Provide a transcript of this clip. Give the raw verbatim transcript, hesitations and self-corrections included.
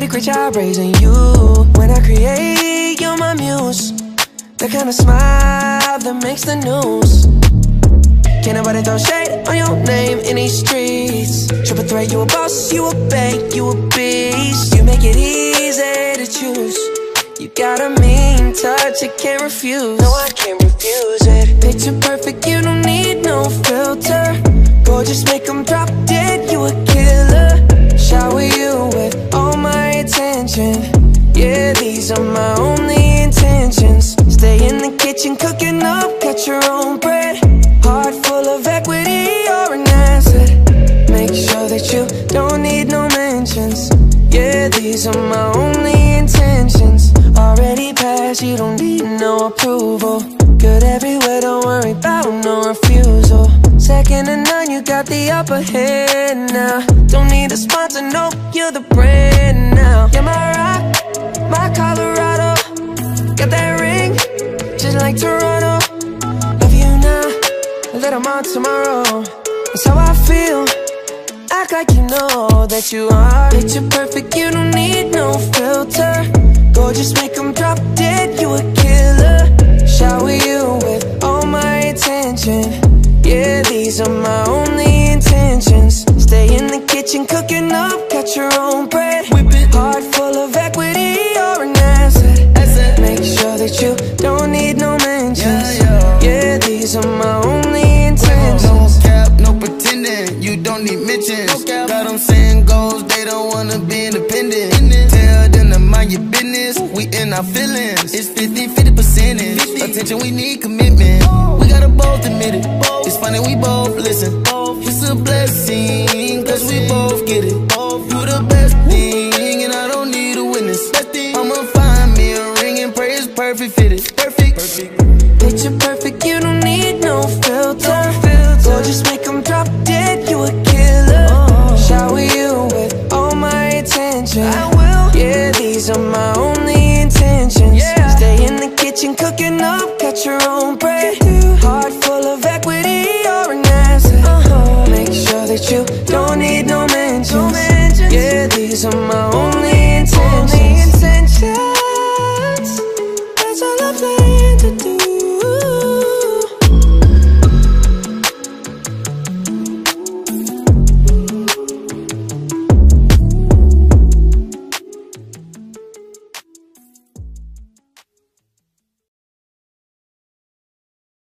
great job raising you. When I create, you're my muse. The kind of smile that makes the news. Can't nobody throw shade on your name in these streets. Triple threat, you a boss, you a bank, you a beast. You make it easy to choose. You got a mean touch, I can't refuse. No, I can't refuse it. Picture perfect, you don't need no filter. Gorgeous, make them drop dead, you a killer. Shower you with all my attention. Yeah, these are my only intentions. Stay in the kitchen, cooking up, cut your own bread. Heart full of equity, you're an asset. Make sure that you don't need no mentions. Yeah, these are my only intentions. Already passed, you don't need no approval. Good everywhere, don't worry about no refusal. Second to none, you got the upper hand now. Don't need a sponsor, no, you're the brand now. You're my rock, my Colorado. Got that ring, just like Toronto. Love you now, a little more tomorrow. That's how I feel. Act like you know that you are. Picture perfect, you don't need no filter. Gorgeous, make them drop dead, you a killer. Shower you with all my attention. Yeah, these are my only intentions. Stay in the kitchen, cooking up, cut your own bread. Heart full of equity, you're an asset. Make sure that you don't need no mentions. Yeah, these are my only intentions. No cap, no pretending, you don't need mentions. Got them saying goals, they don't wanna be independent. Tell them to mind your business, we in our feelings. It's fifty, fifty percentage. Attention, we need commitment. We gotta both admit it. It's funny, we both listen. It's a blessing, cause we both get it. You the best thing, and I don't need a witness. I'ma find me a ring and pray it's perfect fitted. Perfect. Picture perfect, you don't need no filter. Gorgeous, make them drop dead, you a killer. Shower you with all my attention. I will. Yeah, these are my only intentions. Stay in the kitchen, cooking up, cut your own bread.